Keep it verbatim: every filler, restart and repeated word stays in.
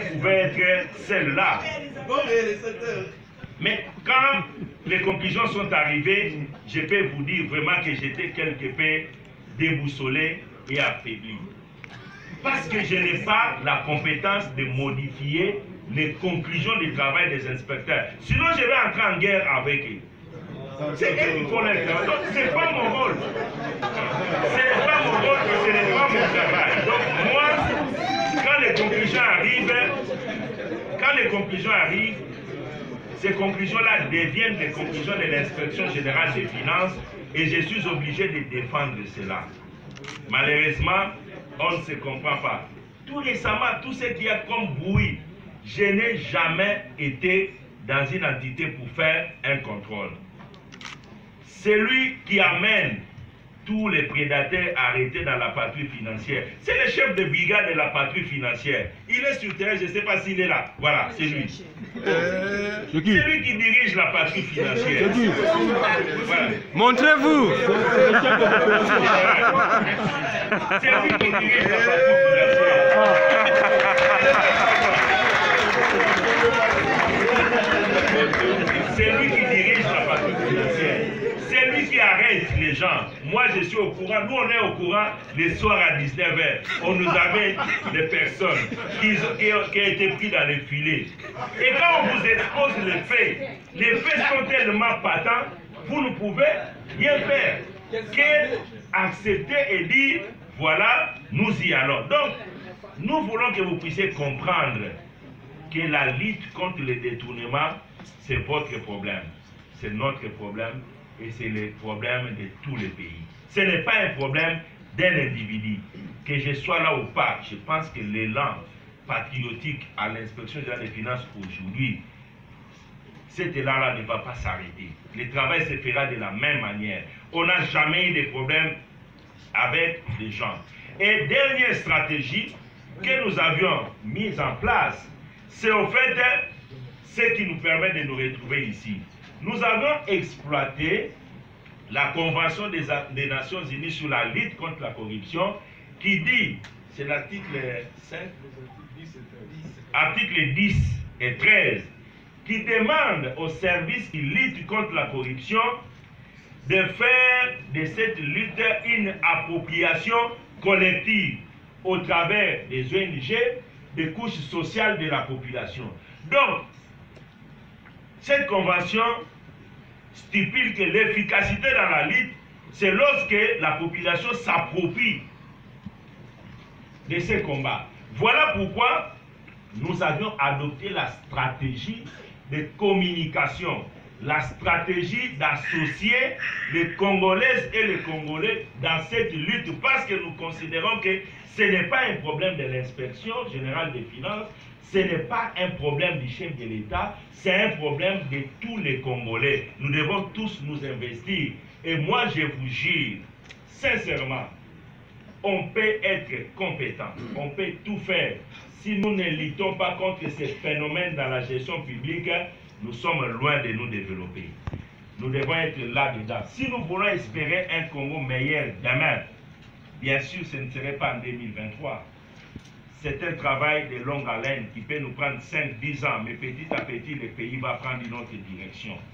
pouvait être celle-là. Mais quand les conclusions sont arrivées, je peux vous dire vraiment que j'étais quelque peu déboussolé et affaibli. Parce que je n'ai pas la compétence de modifier les conclusions du travail des inspecteurs. Sinon, je vais entrer en guerre avec eux. C'est eux qui font le travail. Donc, ce n'est pas mon rôle. Ce n'est pas mon rôle et ce n'est pas mon travail. Donc, moi, quand les conclusions arrivent, quand les conclusions arrivent, ces conclusions-là deviennent des conclusions de l'inspection générale des finances et je suis obligé de défendre cela. Malheureusement, on ne se comprend pas. Tout récemment, tout ce qu'il y a comme bruit, je n'ai jamais été dans une entité pour faire un contrôle. Celui qui amène tous les prédateurs arrêtés dans la patrouille financière, c'est le chef de brigade de la patrouille financière. Il est sur terrain, je ne sais pas s'il est là. Voilà, c'est lui. Euh, c'est lui qui dirige la patrouille financière. Voilà. Montrez-vous. C'est lui qui dirige la patrouille financière. C'est lui qui dirige la patrouille financière. C'est lui qui arrête les gens. Moi, je suis au courant. Nous, on est au courant les soirs à dix-neuf heures. On nous avait des personnes qui, qui, qui ont été pris dans les filets. Et quand on vous expose les faits, les faits sont tellement patents, vous ne pouvez rien faire qu'accepter et dire, voilà, nous y allons. Donc, nous voulons que vous puissiez comprendre que la lutte contre le détournement, c'est votre problème. C'est notre problème. Et c'est le problème de tous les pays. Ce n'est pas un problème d'un individu. Que je sois là ou pas, je pense que l'élan patriotique à l'inspection générale des finances aujourd'hui, cet élan-là ne va pas s'arrêter. Le travail se fera de la même manière. On n'a jamais eu de problème avec les gens. Et dernière stratégie que nous avions mise en place, c'est au fait ce qui nous permet de nous retrouver ici. Nous avons exploité la Convention des, des Nations Unies sur la lutte contre la corruption qui dit, c'est l'article cinq, article dix et treize, qui demande aux services qui luttent contre la corruption de faire de cette lutte une appropriation collective au travers des O N G, des couches sociales de la population. Donc, cette convention stipule que l'efficacité dans la lutte, c'est lorsque la population s'approprie de ces combats. Voilà pourquoi nous avions adopté la stratégie de communication, la stratégie d'associer les Congolaises et les Congolais dans cette lutte, parce que nous considérons que ce n'est pas un problème de l'inspection générale des finances, ce n'est pas un problème du chef de l'État, c'est un problème de tous les Congolais. Nous devons tous nous investir. Et moi, je vous jure, sincèrement, on peut être compétent, on peut tout faire. Si nous ne luttons pas contre ces phénomènes dans la gestion publique, nous sommes loin de nous développer. Nous devons être là-dedans. Si nous voulons espérer un Congo meilleur demain, bien sûr, ce ne serait pas en deux mille vingt-trois. C'est un travail de longue haleine qui peut nous prendre cinq dix ans, mais petit à petit, le pays va prendre une autre direction.